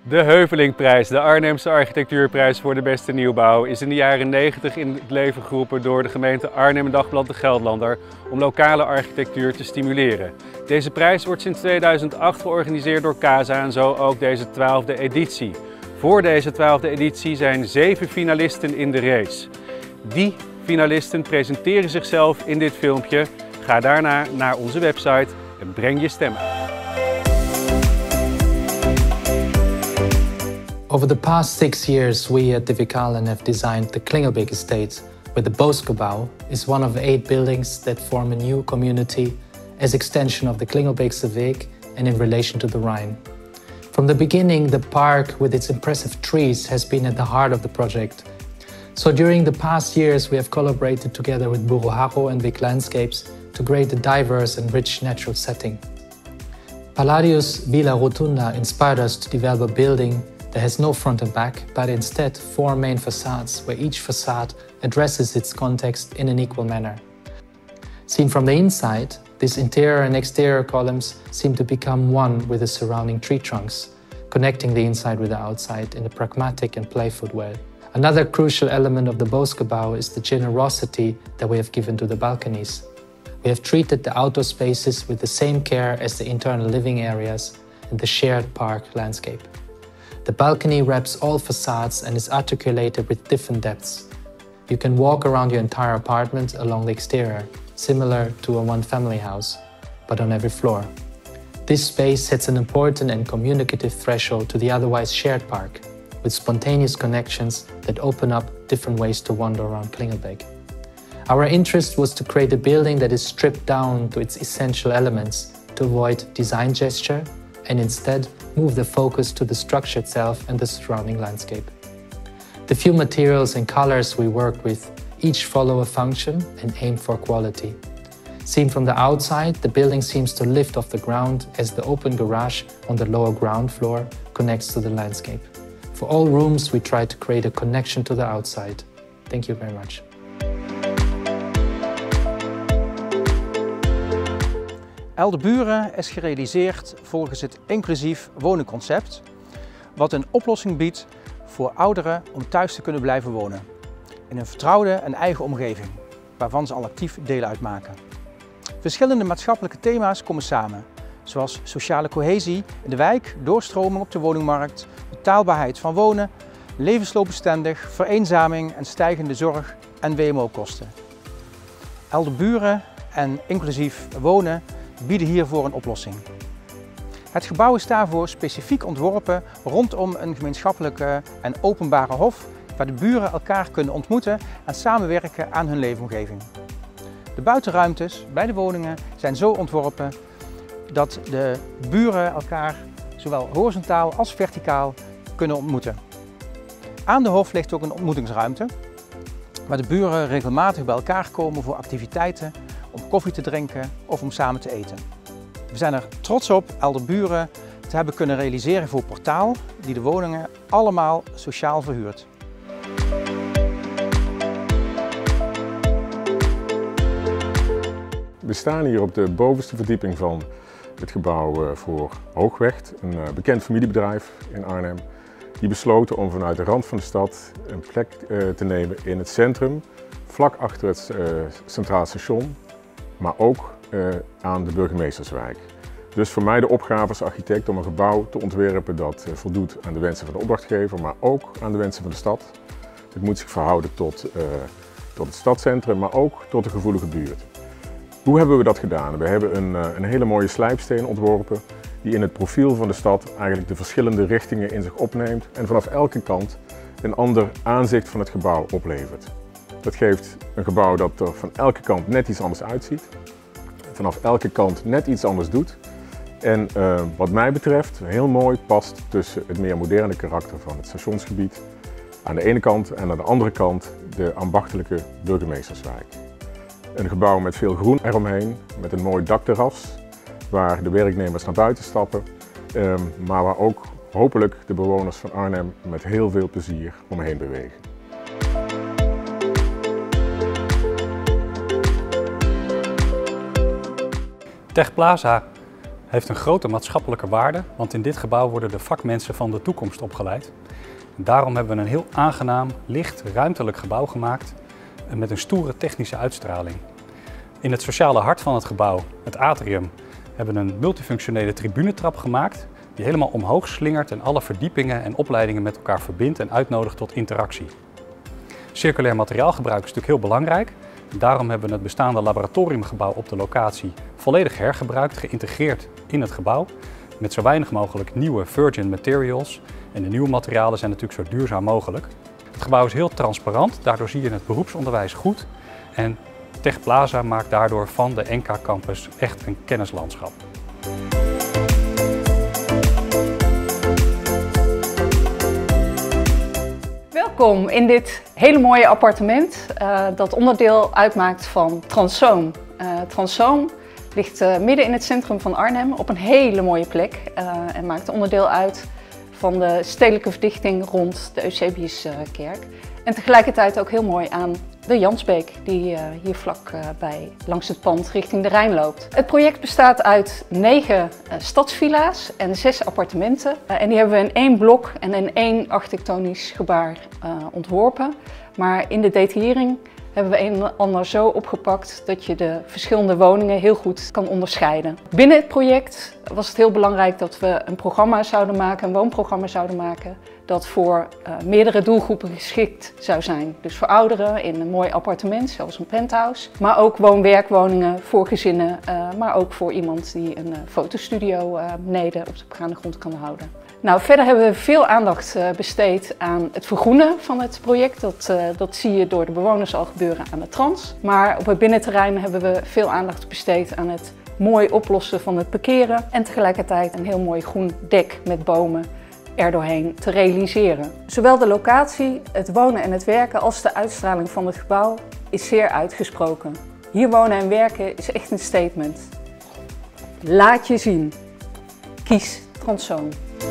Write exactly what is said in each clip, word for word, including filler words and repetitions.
De Heuvelingprijs, de Arnhemse architectuurprijs voor de beste nieuwbouw, is in de jaren negentig in het leven geroepen door de gemeente Arnhem en Dagblad de Gelderlander om lokale architectuur te stimuleren. Deze prijs wordt sinds tweeduizend acht georganiseerd door CASA en zo ook deze twaalfde editie. Voor deze twaalfde editie zijn zeven finalisten in de race. Die finalisten presenteren zichzelf in dit filmpje. Ga daarna naar onze website en breng je stem uit. Over the past six years, we at de Vikalen have designed the Klingelbeek Estate, where the Boosgebouw is one of eight buildings that form a new community as extension of the Klingelbeekse Weg and in relation to the Rhine. From the beginning, the park with its impressive trees has been at the heart of the project. So during the past years, we have collaborated together with Buro Haro and Vik Landscapes to create a diverse and rich natural setting. Palladius Villa Rotunda inspired us to develop a building that has no front and back, but instead four main facades, where each facade addresses its context in an equal manner. Seen from the inside, these interior and exterior columns seem to become one with the surrounding tree trunks, connecting the inside with the outside in a pragmatic and playful way. Another crucial element of the Boosgebouw is the generosity that we have given to the balconies. We have treated the outdoor spaces with the same care as the internal living areas and the shared park landscape. The balcony wraps all facades and is articulated with different depths. You can walk around your entire apartment along the exterior, similar to a one-family house, but on every floor. This space sets an important and communicative threshold to the otherwise shared park, with spontaneous connections that open up different ways to wander around Klingelbeek. Our interest was to create a building that is stripped down to its essential elements to avoid design gesture and instead move the focus to the structure itself and the surrounding landscape. The few materials and colors we work with each follow a function and aim for quality. Seen from the outside, the building seems to lift off the ground as the open garage on the lower ground floor connects to the landscape. For all rooms, we try to create a connection to the outside. Thank you very much. Eldeburen is gerealiseerd volgens het inclusief wonenconcept, wat een oplossing biedt voor ouderen om thuis te kunnen blijven wonen. In een vertrouwde en eigen omgeving, waarvan ze al actief deel uitmaken. Verschillende maatschappelijke thema's komen samen, zoals sociale cohesie in de wijk, doorstroming op de woningmarkt, betaalbaarheid van wonen, levensloopbestendig, vereenzaming en stijgende zorg- en W M O-kosten. Eldeburen en inclusief wonen bieden hiervoor een oplossing. Het gebouw is daarvoor specifiek ontworpen rondom een gemeenschappelijke en openbare hof waar de buren elkaar kunnen ontmoeten en samenwerken aan hun leefomgeving. De buitenruimtes bij de woningen zijn zo ontworpen dat de buren elkaar zowel horizontaal als verticaal kunnen ontmoeten. Aan de hof ligt ook een ontmoetingsruimte waar de buren regelmatig bij elkaar komen voor activiteiten, om koffie te drinken of om samen te eten. We zijn er trots op Eldeburen te hebben kunnen realiseren voor Portaal, die de woningen allemaal sociaal verhuurt. We staan hier op de bovenste verdieping van het gebouw voor Hoogwecht, een bekend familiebedrijf in Arnhem. Die besloten om vanuit de rand van de stad een plek te nemen in het centrum, vlak achter het Centraal Station, maar ook uh, aan de Burgemeesterswijk. Dus voor mij de opgave als architect om een gebouw te ontwerpen dat uh, voldoet aan de wensen van de opdrachtgever, maar ook aan de wensen van de stad. Het moet zich verhouden tot, uh, tot het stadscentrum, maar ook tot de gevoelige buurt. Hoe hebben we dat gedaan? We hebben een, uh, een hele mooie slijpsteen ontworpen die in het profiel van de stad eigenlijk de verschillende richtingen in zich opneemt en vanaf elke kant een ander aanzicht van het gebouw oplevert. Dat geeft een gebouw dat er van elke kant net iets anders uitziet, vanaf elke kant net iets anders doet en uh, wat mij betreft heel mooi past tussen het meer moderne karakter van het stationsgebied aan de ene kant en aan de andere kant de ambachtelijke Burgemeesterswijk. Een gebouw met veel groen eromheen, met een mooi dakterras waar de werknemers naar buiten stappen, uh, maar waar ook hopelijk de bewoners van Arnhem met heel veel plezier omheen bewegen. Tech Plaza heeft een grote maatschappelijke waarde, want in dit gebouw worden de vakmensen van de toekomst opgeleid. En daarom hebben we een heel aangenaam, licht, ruimtelijk gebouw gemaakt met een stoere technische uitstraling. In het sociale hart van het gebouw, het atrium, hebben we een multifunctionele tribunetrap gemaakt die helemaal omhoog slingert en alle verdiepingen en opleidingen met elkaar verbindt en uitnodigt tot interactie. Circulair materiaalgebruik is natuurlijk heel belangrijk. Daarom hebben we het bestaande laboratoriumgebouw op de locatie volledig hergebruikt, geïntegreerd in het gebouw, met zo weinig mogelijk nieuwe virgin materials. En de nieuwe materialen zijn natuurlijk zo duurzaam mogelijk. Het gebouw is heel transparant, daardoor zie je het beroepsonderwijs goed. En Tech Plaza maakt daardoor van de N K Campus echt een kennislandschap. Welkom in dit hele mooie appartement uh, dat onderdeel uitmaakt van Transzoom. Uh, Transzoom ligt uh, midden in het centrum van Arnhem op een hele mooie plek uh, en maakt onderdeel uit van de stedelijke verdichting rond de Eusebiuskerk. En tegelijkertijd ook heel mooi aan de Jansbeek die uh, hier vlak uh, bij langs het pand richting de Rijn loopt. Het project bestaat uit negen uh, stadsvilla's en zes appartementen. Uh, en die hebben we in één blok en in één architectonisch gebaar uh, ontworpen. Maar in de detaillering hebben we een en ander zo opgepakt dat je de verschillende woningen heel goed kan onderscheiden. Binnen het project was het heel belangrijk dat we een programma zouden maken, een woonprogramma zouden maken, dat voor uh, meerdere doelgroepen geschikt zou zijn. Dus voor ouderen in een mooi appartement, zoals een penthouse. Maar ook woon-werkwoningen voor gezinnen, uh, maar ook voor iemand die een uh, fotostudio uh, beneden op de begaande grond kan houden. Nou, verder hebben we veel aandacht uh, besteed aan het vergroenen van het project. Dat, uh, dat zie je door de bewoners al gebeuren aan de Trans. Maar op het binnenterrein hebben we veel aandacht besteed aan het mooi oplossen van het parkeren. En tegelijkertijd een heel mooi groen dek met bomen erdoorheen te realiseren. Zowel de locatie, het wonen en het werken als de uitstraling van het gebouw is zeer uitgesproken. Hier wonen en werken is echt een statement. Laat je zien. Kies Transzoom.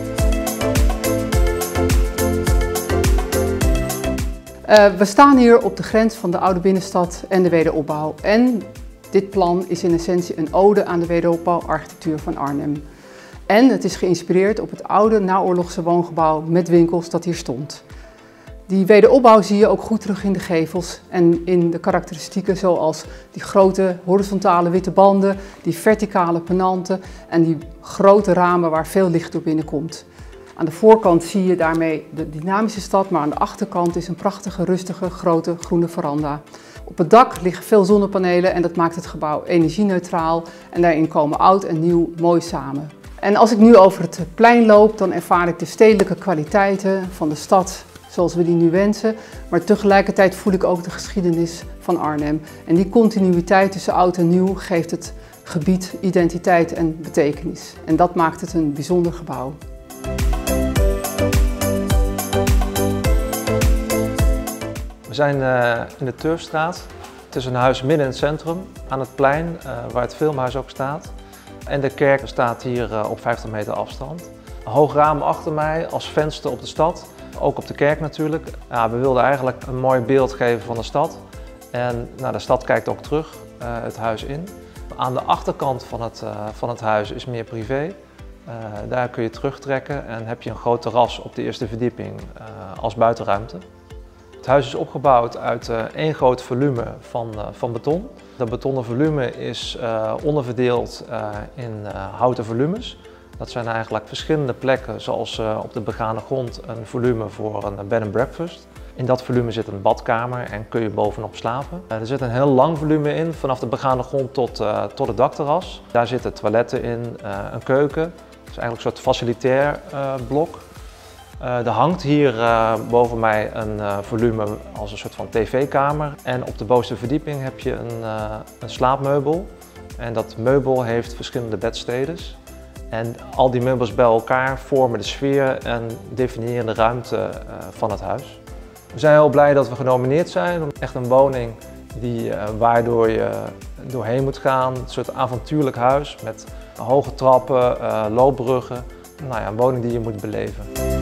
Uh, we staan hier op de grens van de oude binnenstad en de wederopbouw. En dit plan is in essentie een ode aan de wederopbouwarchitectuur van Arnhem. En het is geïnspireerd op het oude naoorlogse woongebouw met winkels dat hier stond. Die wederopbouw zie je ook goed terug in de gevels en in de karakteristieken zoals die grote horizontale witte banden, die verticale penanten en die grote ramen waar veel licht door binnenkomt. Aan de voorkant zie je daarmee de dynamische stad, maar aan de achterkant is een prachtige, rustige, grote groene veranda. Op het dak liggen veel zonnepanelen en dat maakt het gebouw energieneutraal en daarin komen oud en nieuw mooi samen. En als ik nu over het plein loop, dan ervaar ik de stedelijke kwaliteiten van de stad zoals we die nu wensen, maar tegelijkertijd voel ik ook de geschiedenis van Arnhem. En die continuïteit tussen oud en nieuw geeft het gebied identiteit en betekenis. En dat maakt het een bijzonder gebouw. We zijn uh, in de Turfstraat. Het is een huis midden in het centrum, aan het plein, uh, waar het filmhuis ook staat. En de kerk staat hier uh, op vijftig meter afstand. Een hoog raam achter mij als venster op de stad, ook op de kerk natuurlijk. Ja, we wilden eigenlijk een mooi beeld geven van de stad. En nou, de stad kijkt ook terug, uh, het huis in. Aan de achterkant van het, uh, van het huis is meer privé. Uh, daar kun je terugtrekken en heb je een groot terras op de eerste verdieping uh, als buitenruimte. Het huis is opgebouwd uit uh, één groot volume van, uh, van beton. Dat betonnen volume is uh, onderverdeeld uh, in uh, houten volumes. Dat zijn eigenlijk verschillende plekken, zoals uh, op de begane grond een volume voor een bed and breakfast. In dat volume zit een badkamer en kun je bovenop slapen. Uh, er zit een heel lang volume in, vanaf de begane grond tot, uh, tot het dakterras. Daar zitten toiletten in, uh, een keuken. Dat is eigenlijk een soort facilitair uh, blok. Uh, er hangt hier uh, boven mij een uh, volume als een soort van tv-kamer. En op de bovenste verdieping heb je een, uh, een slaapmeubel. En dat meubel heeft verschillende bedstedes. En al die meubels bij elkaar vormen de sfeer en definiëren de ruimte uh, van het huis. We zijn heel blij dat we genomineerd zijn. Echt een woning die, uh, waardoor je doorheen moet gaan. Een soort avontuurlijk huis met hoge trappen, uh, loopbruggen. Nou ja, een woning die je moet beleven.